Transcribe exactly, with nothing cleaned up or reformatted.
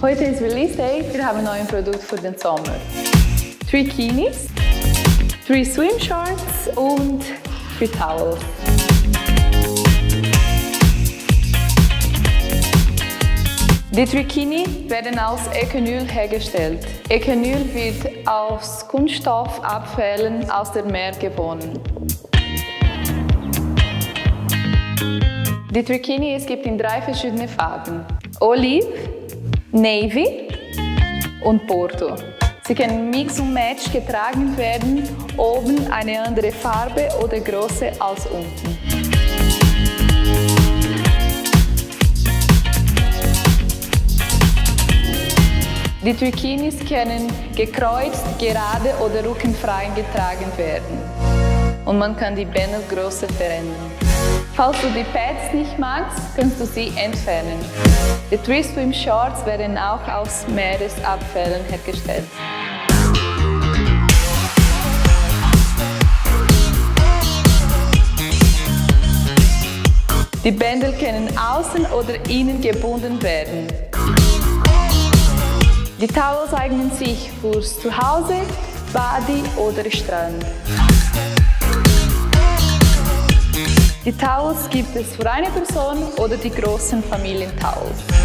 Heute ist Release Day, wir haben ein neues Produkt für den Sommer. Drei Kinis, drei Swim Shorts und drei Towels. Die drei Kini werden aus Econyl hergestellt. Econyl wird aus Kunststoffabfällen aus dem Meer gewonnen. Die drei Kini es gibt in drei verschiedene Farben: Olive, Navy und Bordeaux. Sie können Mix und Match getragen werden, oben eine andere Farbe oder Größe als unten. Die drei Kinis können gekreuzt, gerade oder rückenfrei getragen werden. Und man kann die Bändelgröße verändern. Falls du die Pads nicht magst, kannst du sie entfernen. Die drei Swim Shorts werden auch aus Meeresabfällen hergestellt. Die Bändel können außen oder innen gebunden werden. Die Towels eignen sich fürs Zuhause, Badi oder Strand. Die Towels gibt es für eine Person oder die großen Familientowels.